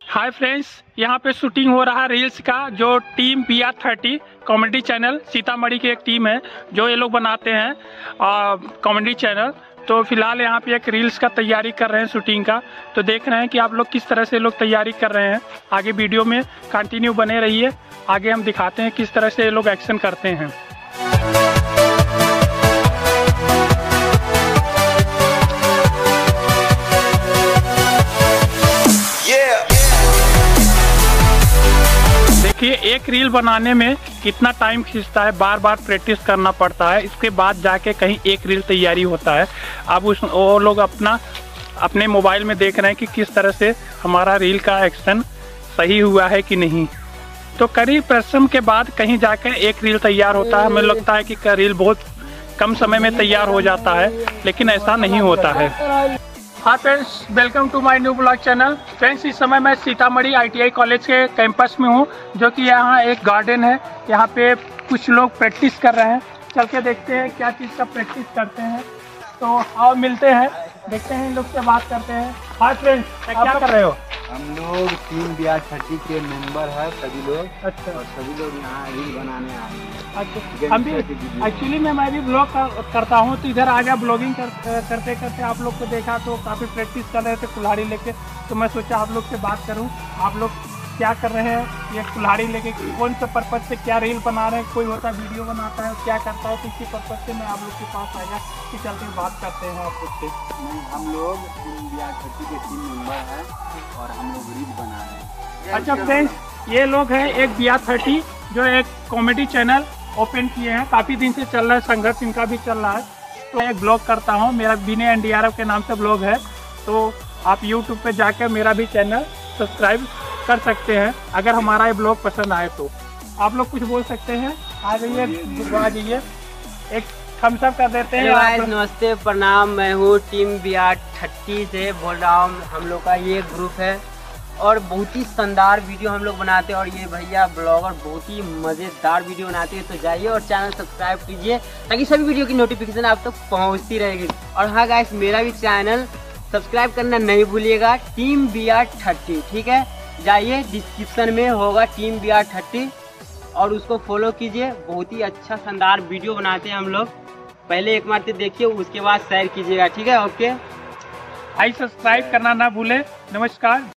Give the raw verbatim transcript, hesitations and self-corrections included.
Hi friends, यहाँ पे shooting हो रहा है रील्स का। जो team B R thirty comedy channel Sitamarhi की एक टीम है जो ये लोग बनाते हैं कॉमेडी चैनल। तो फिलहाल यहाँ पे एक रील्स का तैयारी कर रहे हैं शूटिंग का। तो देख रहे हैं कि आप लोग किस तरह से लोग तैयारी कर रहे हैं। आगे वीडियो में कंटिन्यू बने रहिए, आगे हम दिखाते हैं किस तरह से ये लोग एक्शन करते हैं। देखिए, एक रील बनाने में कितना टाइम खींचता है, बार बार प्रैक्टिस करना पड़ता है, इसके बाद जाके कहीं एक रील तैयारी होता है। अब उस वो लोग अपना अपने मोबाइल में देख रहे हैं कि किस तरह से हमारा रील का एक्शन सही हुआ है कि नहीं। तो कड़ी परिश्रम के बाद कहीं जाकर एक रील तैयार होता है। हमें लगता है कि रील बहुत कम समय में तैयार हो जाता है, लेकिन ऐसा नहीं होता है। हाँ friends, welcome to my new blog channel. Friends, इस समय मैं Sitamarhi I T I college के कैंपस में हूँ, जो कि यहाँ एक गार्डन है। यहाँ पे कुछ लोग प्रैक्टिस कर रहे हैं। चल के देखते हैं क्या चीज़ का प्रैक्टिस करते हैं। तो आओ मिलते हैं, देखते हैं इन लोग से बात करते हैं। हाँ फ्रेंड्स, क्या कर रहे हो? हम लोग टीम बी आर थर्टी के मेंबर है सभी लोग। अच्छा। और सभी लोग यहाँ रील बनाने आए हैं। अच्छा, हम भी एक्चुअली में मैं भी ब्लॉग कर, करता हूँ, तो इधर आ गया ब्लॉगिंग कर, करते करते आप लोग को देखा तो काफ़ी प्रैक्टिस कर रहे थे कुल्हाड़ी लेके। तो मैं सोचा आप लोग से बात करूँ, आप लोग क्या कर रहे हैं, ये कुल्हाड़ी लेके कौन से पर्पज से क्या रील बना रहे हैं। कोई होता है वीडियो बनाता है, क्या करता है, तो इसी पर्पज से मैं आप लोग के पास आया कि चलते बात करते हैं आप लोग से। हम लोग टीम बी आर थर्टी के टीम मेंबर हैं और हम लोग रील बना रहे हैं। अच्छा फ्रेंड्स, ये लोग हैं एक बी आर थर्टी, जो एक कॉमेडी चैनल ओपन किए हैं। काफ़ी दिन से चल रहा है, संघर्ष इनका भी चल रहा है। तो मैं एक ब्लॉग करता हूँ, मेरा बिना एन डी आर एफ के नाम से ब्लॉग है। तो आप यूट्यूब पे जाकर मेरा भी चैनल सब्सक्राइब कर सकते हैं, अगर हमारा ये ब्लॉग पसंद आए तो। आप लोग कुछ बोल सकते हैं, आ जाइए आ जाइए, एक थम्स अप कर देते हैं। गाइस नमस्ते, प्रणाम। मैं हूँ टीम बी आर थर्टी से बोल रहा हूँ। हम लोग का ये ग्रुप है और बहुत ही शानदार वीडियो हम लोग बनाते हैं। और ये भैया ब्लॉगर बहुत ही मज़ेदार वीडियो बनाते हैं। तो जाइए और चैनल सब्सक्राइब कीजिए ताकि सभी वीडियो की नोटिफिकेशन आप तक पहुँचती रहेगी। और हाँ गाइस, मेरा भी चैनल सब्सक्राइब करना नहीं भूलिएगा, टीम बी आर थर्टी, ठीक है। जाइए, डिस्क्रिप्शन में होगा टीम बी आर थर्टी और उसको फॉलो कीजिए। बहुत ही अच्छा शानदार वीडियो बनाते हैं हम लोग। पहले एक बार देखिए, उसके बाद शेयर कीजिएगा, ठीक है। ओके, आई सब्सक्राइब करना ना भूले। नमस्कार।